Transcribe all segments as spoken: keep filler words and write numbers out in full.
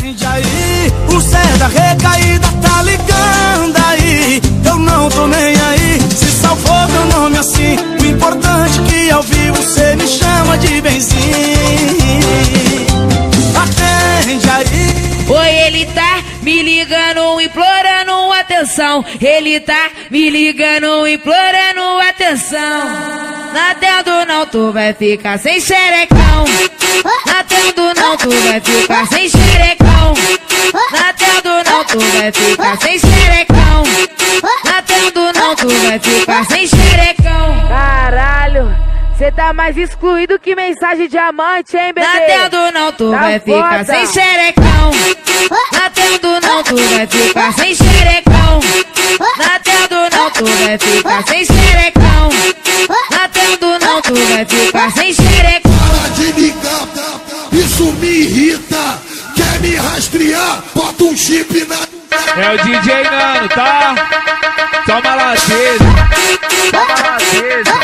Atende aí, o Zé da recaída tá ligando aí. Eu não tô nem aí, se salvou meu nome assim. O importante é que ao vivo cê me chama de benzinho. Atende aí. Oi, ele tá me ligando, implorando atenção. Ele tá me ligando, implorando atenção. Natendo não, tu vai ficar sem xerecão. Natendo não, tu vai ficar sem xerecão. Natendo não, tu vai ficar sem xerecão. Natendo não, tu vai ficar sem xerecão. Caralho, cê tá mais excluído que mensagem diamante, hein, bebê? Natendo não, tu tá vai foda. ficar sem xerecão. Natendo não, tu vai ficar sem xerecão. Natendo não, tu vai ficar sem xerecão. Natendo não, tu vai ficar sem xerecão. Para de ligar, isso me irrita. Quer me rastrear? Bota um chip na... É o D J Nano, tá? Toma lateza. Toma lateza.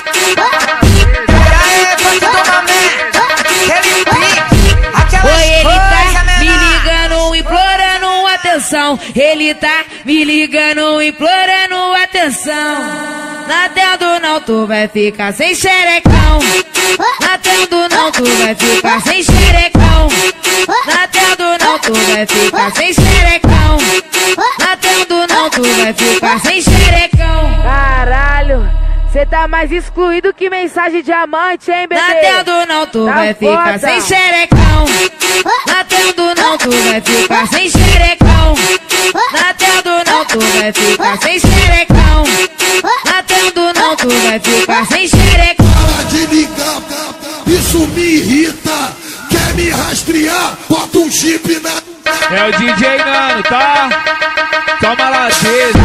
Oi, ele tá me ligando, implorando atenção. Ele tá me ligando, implorando atenção. Natendo não, tu vai ficar sem xerecão. Natendo não, tu vai ficar sem xerecão. Natendo não, tu vai ficar sem xerecão. Natendo não, tu vai ficar sem xerecão. Caralho, cê tá mais excluído que mensagem diamante, hein, bebê? Natendo não, tu tá vai foda. ficar sem xerecão. Natendo não, tu vai ficar sem xerecão. Natendo não, tu vai ficar sem xerecão. Natendo não, tu vai ficar sem xerecão. Para de ligar, isso me irrita. Quer me rastrear? Bota um chip na... É o D J Nano, tá? Toma lateza.